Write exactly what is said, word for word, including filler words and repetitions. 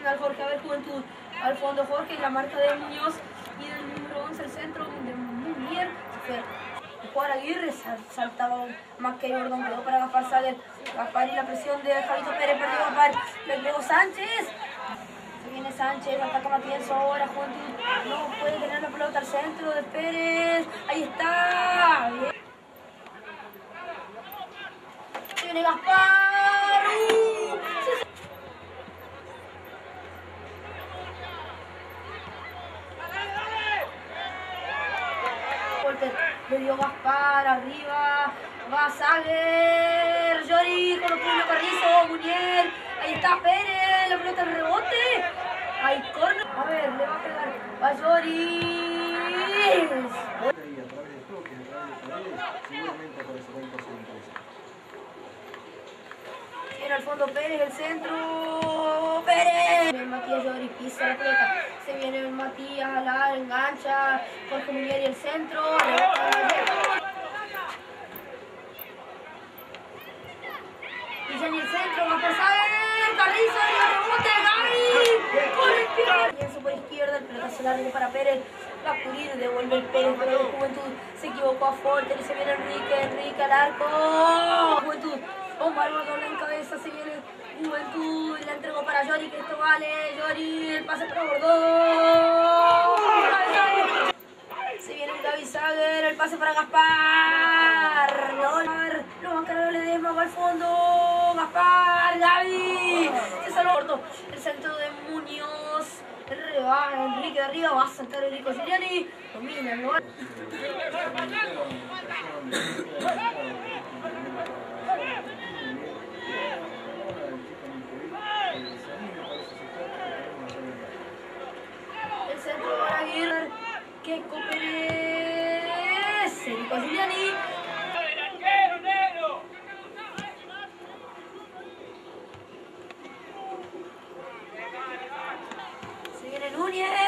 al Jorge, a ver Juventud. Al fondo Jorge y la marca de Muñoz. Y del número once el centro de Munier. Se fue. Jugar Aguirre saltaba más que Gordon, quedó para Gaspar Sager. Gaspar y la presión de Javito Pérez, perdió Gaspar. Le pegó Sánchez. Se viene Sánchez, ataca Matienzo ahora. Juventud no puede tener la pelota al centro de Pérez. Ahí está. Bien. Se viene Gaspar. Uh, se... Le dio Gaspar, arriba, va Sager, Llori con los puños Carrizo, Munier, ahí está Pérez, la pelota en rebote, ahí corre, a ver, le va a pegar, va Llori. Viene al fondo Pérez, el centro, Pérez. El Matías Llori pisa la pelota, se viene el Matías a la engancha, Jorge Munier y el centro. Y ya en el centro va a pasar Carrizo y el rebote, Gaby. Por izquierda. Pienso por izquierda, el pelotazo largo para Pérez. Va a cubrir, devuelve el Pérez, pero de Juventud se equivocó a Forte y se viene Enrique, Enrique al arco. Juventud. Omar Bordón en cabeza, se viene Juventud y la entregó para Llori, que esto vale. Llori, el pase para Bordón. Se viene el Gaby Sager, el pase para Gaspar. No, lo van a cargar Ledesma, va al fondo. Gaspar, Gaby. Se salvó corto. El centro de Muñoz. El rebaja, Enrique de arriba, va a saltar Enrico Giuliani. Domina, ¿no? El centro para Aguirre. Que Pérez. Enrico Giuliani. Se viene Núñez.